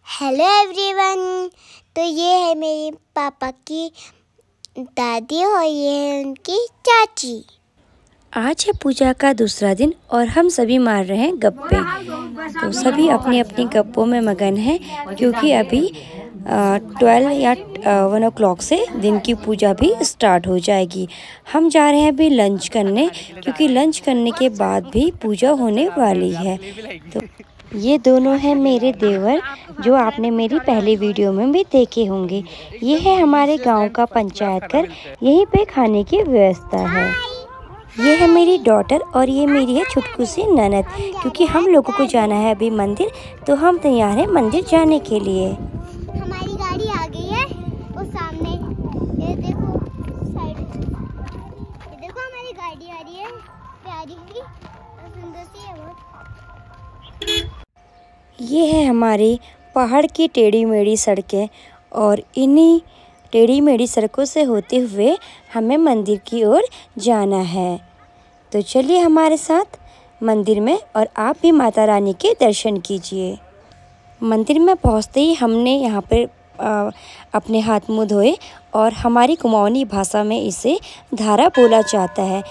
Hello everyone. तो ये है मेरे पापा की दादी और ये है उनकी चाची। आज है पूजा का दूसरा दिन और हम सभी मार रहे हैं गप्पे। तो सभी अपने अपने गप्पों में मगन हैं क्योंकि अभी 12 या 1 o'clock से दिन की पूजा भी स्टार्ट हो जाएगी। हम जा रहे हैं अभी लंच करने क्योंकि लंच करने के बाद भी पूजा होने वाली है। तो ये दोनों हैं मेरे देवर जो आपने मेरी पहली वीडियो में भी देखे होंगे। ये है हमारे गांव का पंचायत घर, यहीं पे खाने की व्यवस्था है। ये है मेरी डॉटर और ये मेरी है छुटकू सी ननद। क्योंकि हम लोगों को जाना है अभी मंदिर, तो हम तैयार हैं मंदिर जाने के लिए। हमारी गाड़ी आ गई है वो सामने, ये देखो साइड, ये देखो हमारी गाड़ी आ रही है, प्यारी सी और सुंदर सी है बहुत। ये है हमारी पहाड़ की टेढ़ी मेढ़ी सड़कें और इन्हीं टेढ़ी मेढ़ी सड़कों से होते हुए हमें मंदिर की ओर जाना है। तो चलिए हमारे साथ मंदिर में और आप भी माता रानी के दर्शन कीजिए। मंदिर में पहुंचते ही हमने यहाँ पर अपने हाथ मुँह धोए और हमारी कुमाऊनी भाषा में इसे धारा बोला जाता है।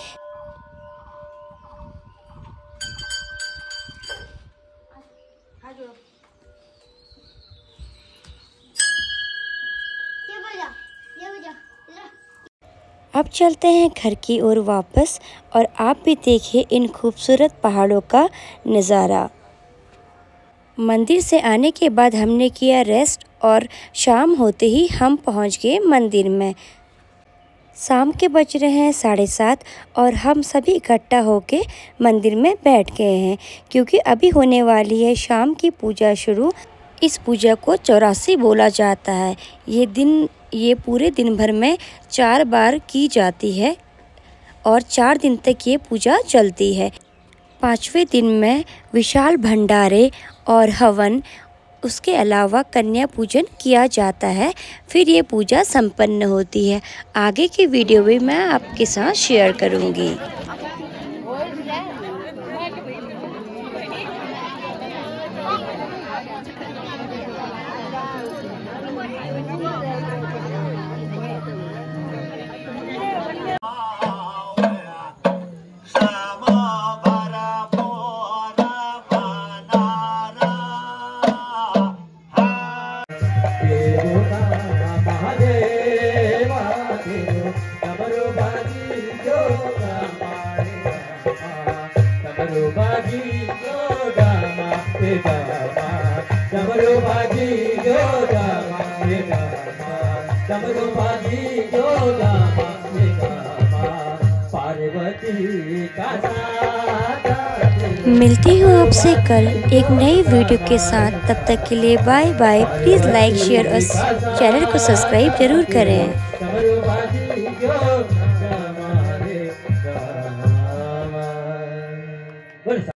अब चलते हैं घर की ओर वापस और आप भी देखिए इन खूबसूरत पहाड़ों का नज़ारा। मंदिर से आने के बाद हमने किया रेस्ट और शाम होते ही हम पहुंच गए मंदिर में। शाम के बज रहे हैं 7:30 और हम सभी इकट्ठा होके मंदिर में बैठ गए हैं क्योंकि अभी होने वाली है शाम की पूजा शुरू। इस पूजा को 84 बोला जाता है। ये पूरे दिन भर में 4 बार की जाती है और 4 दिन तक ये पूजा चलती है। 5वें दिन में विशाल भंडारे और हवन, उसके अलावा कन्या पूजन किया जाता है। फिर ये पूजा संपन्न होती है। आगे की वीडियो भी मैं आपके साथ शेयर करूँगी। मिलती हूँ आपसे कल एक नई वीडियो के साथ। तब तक के लिए bye bye. Please like share और चैनल को सब्सक्राइब जरूर करें।